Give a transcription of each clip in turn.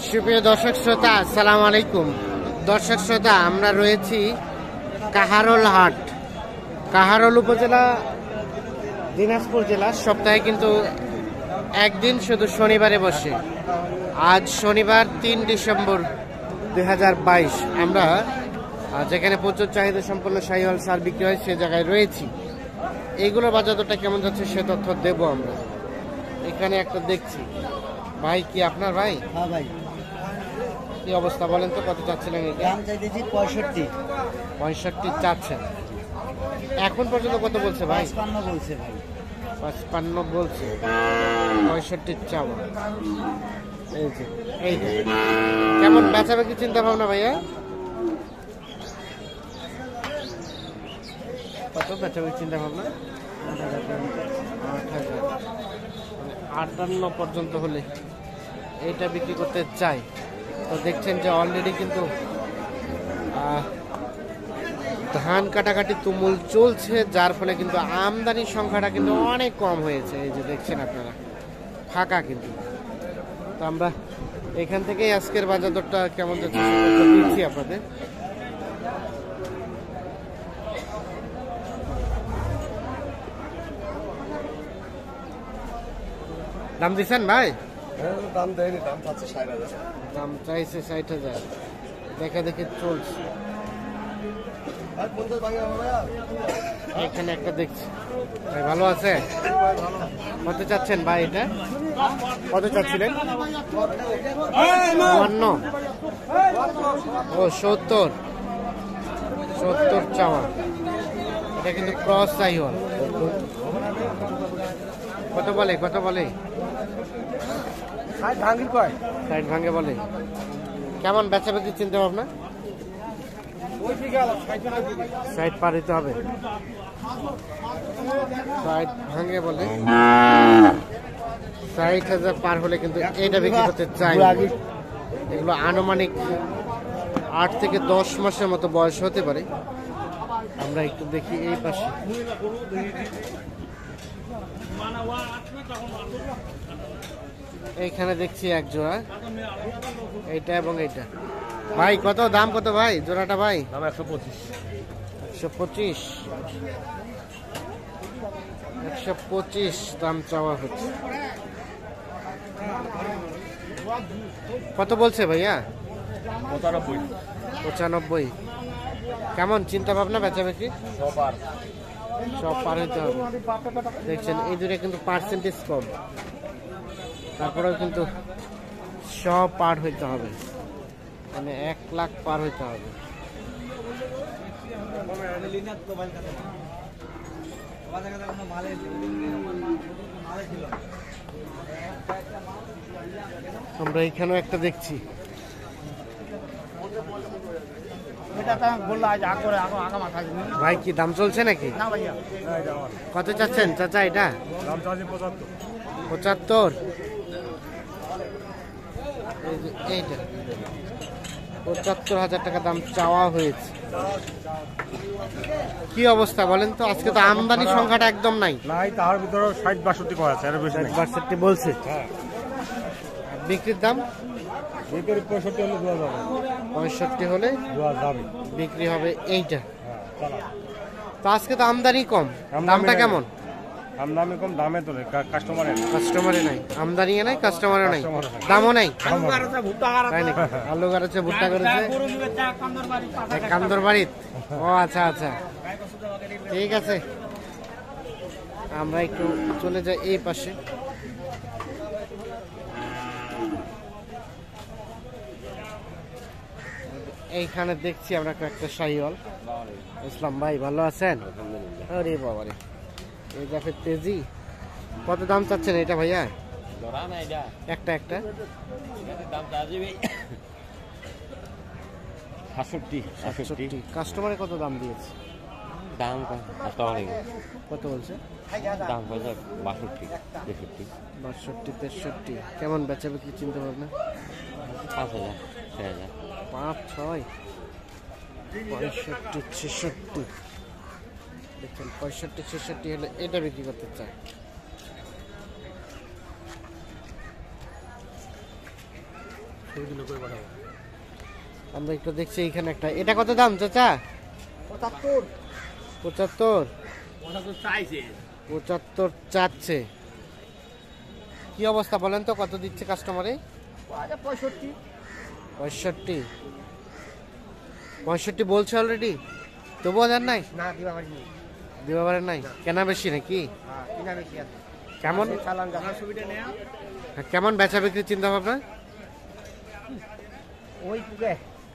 সুপ্রিয় দর্শক শ্রোতা, আসসালামু আলাইকুম। দর্শক শ্রোতা, আমরা রয়েছি কাহারোল হাট, কাহারোল উপজেলা, দিনাজপুর জেলা। সপ্তাহে কিন্তু একদিন শুধু শনিবারে বসে। আজ শনিবার ৩ ডিসেম্বর ২০২২। আমরা যেখানে প্রচুর চাহিদা সম্পন্ন শাহিওয়াল সার বিক্রি হয় সে জায়গায় রয়েছি। এইগুলোর বাজার দরটা কেমন যাচ্ছে সে তথ্য দেব আমরা। এখানে একটা দেখছি। ভাই কি আপনার ভাই? হ্যাঁ ভাই। কি অবস্থা বলেন তো, কত চাচ্ছিলেন? দাম চাইতেছি 65। 65 চাচ্ছেন। এখন পর্যন্ত কত বলছে ভাই? 55 বলছে ভাই। 55 বলছে, 65 চাওয়া। এই যে এইটা কেমন বেচা বিক্রি চিন্তা ভাবনা ভাইয়া? কত বেচা বিক্রি চিন্তা ভাবনা? 58 পর্যন্ত হলে এইটা বিক্রি করতে চাই। তো দেখছেন যে অলরেডি কিন্তু ধান কাটাকাটি তুমুল চলছে, যার ফলে কিন্তু আমদানির সংখ্যাটা কিন্তু অনেক কম হয়েছে। এই যে দেখছেন আপনারা, ফাঁকা কিন্তু। তো আমরা এখান থেকেই আজকের বাজার দরটা কেমন যাচ্ছে দিচ্ছি আপনাদের। দাম দিচ্ছেন ভাই? দাম দেয়নি, দাম চাচ্ছে 60,000। দাম চাইছে 60,000, দেখা দেখে চলছে। এখানে একটা দেখছি ভাই, ভালো আছে? কত চাচ্ছেন ভাই এটা? কত চাচ্ছিলেন? 52। ও 70 চাওয়া। এটা কিন্তু ক্রস শাহিওয়াল। কত বলে? 60 ভাঙে বলে। কেমন বেচা বেচি চিন্তা ভাবনা? 60 পার হইতে হবে। 60 ভাঙে বলে। 60,000 পার হলে কিন্তু এটা বিক্রি করতে চাই। এগুলো আনুমানিক 8 থেকে 10 মাসের মতো বয়স হতে পারে। আমরা একটু দেখি এই পাশে। এইখানে দেখছি এক জোড়া, এইটা এবং এইটা। ভাই কত দাম? কত ভাই জোড়াটা ভাই? দাম 125। 125 দাম চাওয়া হচ্ছে। কত বলছে ভাইয়া? 95। কেমন চিন্তা ভাবনা বেচা বেচি? সব পার হইতে হবে। দেখছেন এই দূরে কিন্তু পার্সেন্টেজ কম, তারপরেও কিন্তু সব পার হইতে হবে, মানে 1 লাখ পার হইতে হবে। আমরা এখানেও একটা দেখছি। ভাই কি দাম চলছে নাকি? কত চাচ্ছেন চাচা এটা? 75। এইটা 75,000 টাকা দাম চাওয়া হয়েছে। কি অবস্থা বলেন তো? আজকে তো আমদানি সংখ্যাটা একদম নাই। তার ভিতরে 60-62 করা আছে, 62 বলছে। বিক্রির দাম? 65 হলে দেওয়া যাবে। 65 হলে বিক্রি হবে এইটা। তো আজকে তো আমদানি কম, দামটা কেমন? আমদানি কম, দামে তো কাস্টমারে নাই, আমদানি নাই, কাস্টমারও নাই, দামও নাই। আলু গাড়ছে, ভুট্টা করেছে কান্দর বাড়িত। ও আচ্ছা আচ্ছা, ঠিক আছে। আমরা একটু চলে যাই এই পাশে। এইখানে দেখছি আমরা একটা শাহিওয়াল। ইসলাম ভাই ভালো আছেন? আরে বাবারে, এই দেখে তেজি। কত দাম চাচ্ছেন এটা ভাইয়া? একটা 67। কাস্টমারে কত দাম দিয়েছে? দাম কত বলছে? দাম 62, 63। কেমন বেচা বিক্রি চিন্তা ভাবনা? 5,000, 6,000। 5, 6, 65, 66। দেখছেন 65, 66 হলে এটা বিক্রি করতে চায়। আমরা একটু দেখছি এখানে একটা, এটা কত দাম চাচা? 75 75 চাচ্ছে। কি অবস্থা বলেন তো, কত দিচ্ছে কাস্টমারে? 65 65 বলছে অলরেডি, তবুও দেন নাই? না দিবা পারেন নাই, কেনা বেশি নাকি? কিনা বেশি আছে। কেমন চালান জানার সুবিধা নেই। কেমন বেচা বিক্রির চিন্তা ভাবনা? ওই পুকে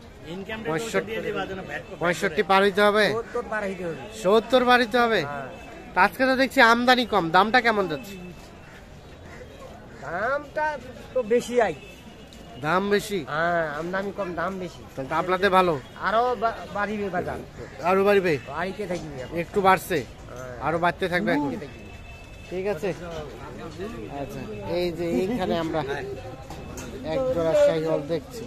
65 পার হইতে হবে, 70 পার হইতে হবে। 70 পার হইতে হবে। তা আজকে তো দেখছি আমদানি কম, দামটা কেমন যাচ্ছে? দামটা তো বেশি আই। দাম বেশি? হ্যাঁ, আমদানি কম, দাম বেশি। তাহলে তো আপনাদের ভালো, আরো বাড়িবে বাজার, আরো বাড়বে। বাড়িতে থাকবে এখন। একটু বাড়ছে, আরো বাড়তে থাকবে এখন। বাড়িতে থাকবে। ঠিক আছে। আচ্ছা, এই যে এইখানে আমরা এক জোড়া শাহিওয়াল দেখছি,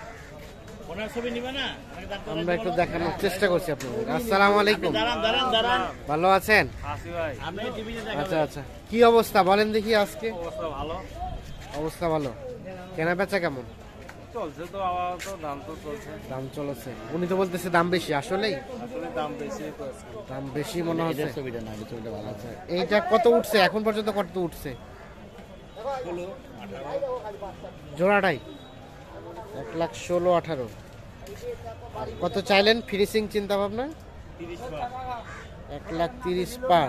আমরা একটু দেখানোর চেষ্টা করছি আপনাদের। আসসালামু আলাইকুম, ভালো আছেন? আচ্ছা আচ্ছা, কি অবস্থা বলেন দেখি আজকে? অবস্থা ভালো। কেনা বেচা কেমন চলছে? তো আবার তো দাম তো চলছে, দাম চলছে। উনি তো বলতেছে দাম বেশি, আসলেই আসলে দাম বেশি। দাম বেশি মনে হচ্ছে। আচ্ছা, এইটা কত উঠছে এখন পর্যন্ত, কত উঠছে? জোড়াটাই 1,16,18। আর কত চাইলেন ফিনিশিং চিন্তা ভাবনা? 1,30,000 পার,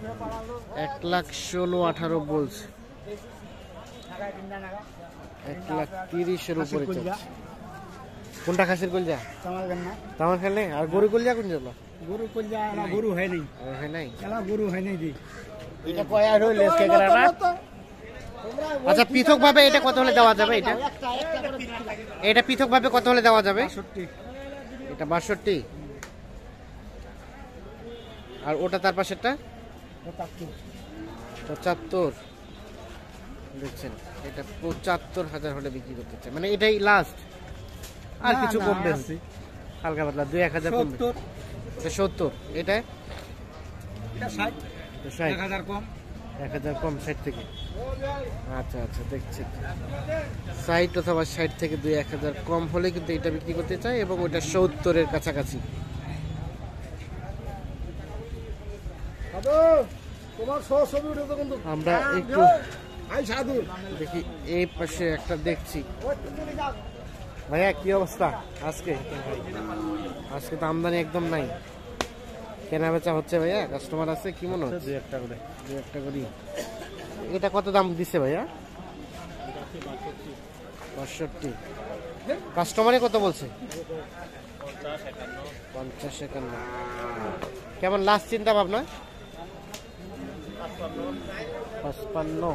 1,16,18 বলছে। 1,30,000 উপরে চলছে। কোনটা খাসির কলজা? তামার খেলে। আর গরু কলজা কোন জন্য? গরু কলজা না, গরু হয় নাই। হয় নাই? এলা গরু হয় নাই দি। এটা কয়া হইল লেস কে করা না। আচ্ছা, পৃথক ভাবে এটা কত হলে দেওয়া যাবে? এটা পৃথক ভাবে কত হলে দেওয়া যাবে? 62। এটা 62। আর ওটা তার পাশেরটা 75 দেখছেন। এটা 75,000 হলে বিক্রি করতে চাই, মানে এটাই লাস্ট। আর কিছু কমবে হালকা পাতলা, 2-1,000 কমবে। এটা 70, এটা 60, 60, 1000 কম। 1,000 কম 60 থেকে। আচ্ছা আচ্ছা, দেখছি 60 অথবা 60 থেকে 2-1,000 কম হলে কিন্তু এটা বিক্রি করতে চাই, এবং ওটা 70-এর কাছাকাছি। আমরা একটু দেখি এই পাশে একটা দেখছি। ভাইয়া কি অবস্থা আজকে? আজকে তো আমদানি একদম নাই, কেনা বেচা হচ্ছে ভাইয়া? কাস্টমার আছে কি মনে হচ্ছে? 2-1টা করে, 2-1টা করি। এটা কত দাম দিছে ভাইয়া? 65। কাস্টমারে কত বলছে? 50-51। কেমন লাস্ট চিন্তা ভাবনা? 55।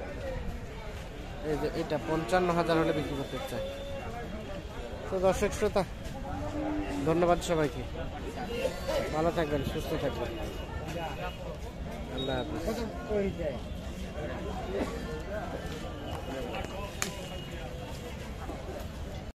এই যে এটা 55,000 হলে বিক্রি করতে চাই। তো দর্শক শ্রোতা, ধন্যবাদ সবাইকে, ভালো থাকবেন, সুস্থ থাকবেন, আল্লাহ হাফেজ।